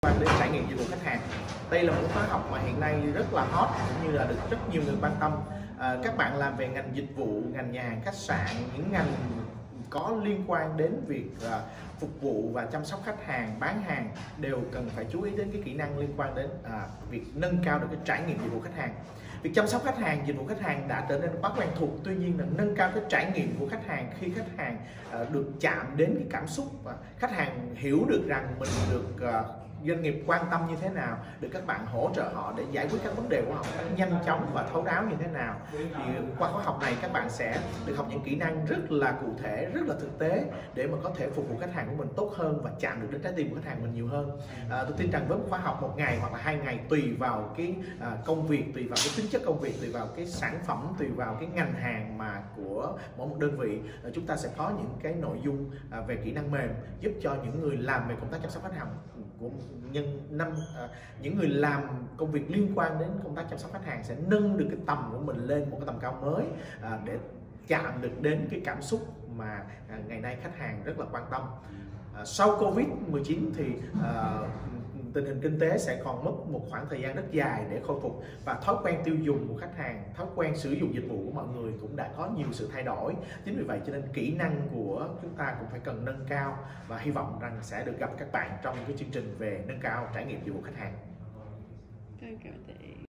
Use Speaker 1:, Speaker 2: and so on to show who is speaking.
Speaker 1: quan đến trải nghiệm dịch vụ khách hàng. Đây là một khóa học mà hiện nay rất là hot cũng như là được rất nhiều người quan tâm. Các bạn làm về ngành dịch vụ, ngành nhà hàng, khách sạn, những ngành có liên quan đến việc phục vụ và chăm sóc khách hàng, bán hàng đều cần phải chú ý đến cái kỹ năng liên quan đến việc nâng cao được cái trải nghiệm dịch vụ khách hàng. Việc chăm sóc khách hàng, dịch vụ khách hàng đã trở nên quá quen thuộc, tuy nhiên là nâng cao cái trải nghiệm của khách hàng khi khách hàng được chạm đến cái cảm xúc và khách hàng hiểu được rằng mình được doanh nghiệp quan tâm như thế nào, được các bạn hỗ trợ họ để giải quyết các vấn đề của họ một cách nhanh chóng và thấu đáo như thế nào. Thì qua khóa học này các bạn sẽ được học những kỹ năng rất là cụ thể, rất là thực tế để mà có thể phục vụ khách hàng của mình tốt hơn và chạm được đến trái tim của khách hàng mình nhiều hơn. Tôi tin rằng với một khóa học 1 ngày hoặc là 2 ngày tùy vào cái công việc, tùy vào cái tính chất công việc, tùy vào cái sản phẩm, tùy vào cái ngành hàng mà của mỗi một đơn vị, chúng ta sẽ có những cái nội dung về kỹ năng mềm giúp cho những người làm về công tác chăm sóc khách hàng của những người làm công việc liên quan đến công tác chăm sóc khách hàng sẽ nâng được cái tầm của mình lên một cái tầm cao mới để chạm được đến cái cảm xúc mà ngày nay khách hàng rất là quan tâm. Sau Covid-19 thì tình hình kinh tế sẽ còn mất một khoảng thời gian rất dài để khôi phục và thói quen tiêu dùng của khách hàng, thói quen sử dụng dịch vụ của mọi người cũng đã có nhiều sự thay đổi. Chính vì vậy cho nên kỹ năng của chúng ta cũng phải cần nâng cao và hy vọng rằng sẽ được gặp các bạn trong cái chương trình về nâng cao trải nghiệm dịch vụ khách hàng.